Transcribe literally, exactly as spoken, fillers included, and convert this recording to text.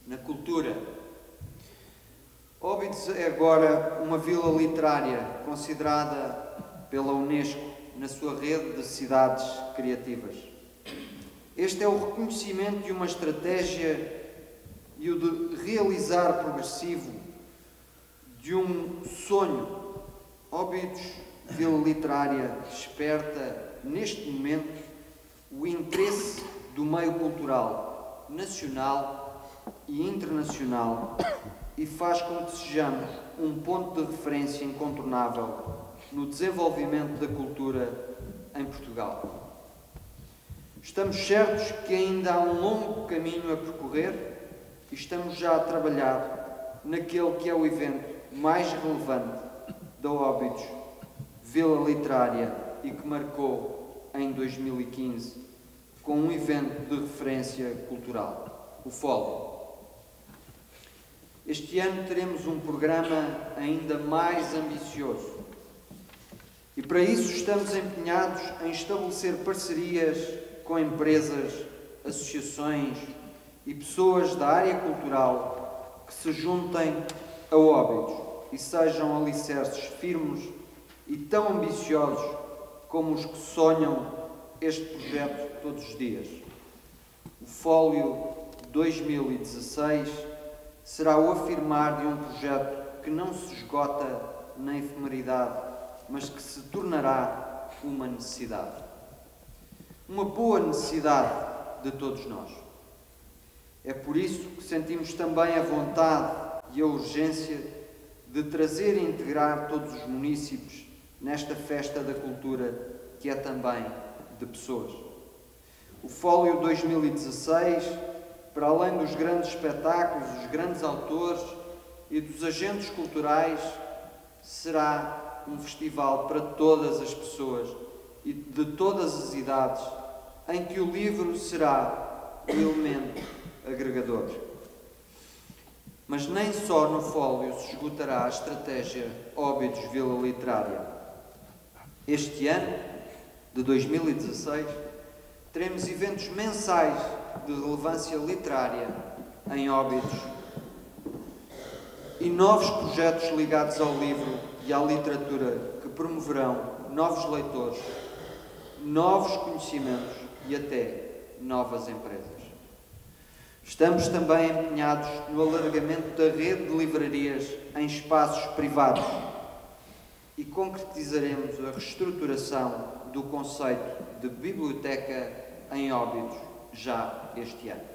na cultura. Óbidos é agora uma vila literária considerada pela Unesco na sua rede de cidades criativas. Este é o reconhecimento de uma estratégia e o de realizar progressivo de um sonho. Óbidos, vila literária, desperta neste momento o interesse do meio cultural nacional e internacional e faz com que sejamos um ponto de referência incontornável no desenvolvimento da cultura em Portugal. Estamos certos que ainda há um longo caminho a percorrer e estamos já a trabalhar naquele que é o evento mais relevante da Óbidos, Vila Literária, e que marcou em dois mil e quinze com um evento de referência cultural, o Fólio. Este ano teremos um programa ainda mais ambicioso e para isso estamos empenhados em estabelecer parcerias com empresas, associações e pessoas da área cultural que se juntem a Óbidos e sejam alicerces firmes e tão ambiciosos como os que sonham este projeto todos os dias. O Fólio dois mil e dezasseis será o afirmar de um projeto que não se esgota na efemeridade, mas que se tornará uma necessidade. Uma boa necessidade de todos nós. É por isso que sentimos também a vontade e a urgência de trazer e integrar todos os munícipes nesta festa da cultura que é também de pessoas. O Fólio dois mil e dezasseis, para além dos grandes espetáculos, dos grandes autores e dos agentes culturais, será um festival para todas as pessoas e de todas as idades, em que o livro será o elemento agregador. Mas nem só no Fólio se esgotará a estratégia Óbidos Vila Literária. Este ano, de dois mil e dezasseis, teremos eventos mensais de relevância literária em Óbidos e novos projetos ligados ao livro e à literatura que promoverão novos leitores, novos conhecimentos e até novas empresas. Estamos também empenhados no alargamento da rede de livrarias em espaços privados e concretizaremos a reestruturação do conceito de biblioteca em Óbidos já este ano.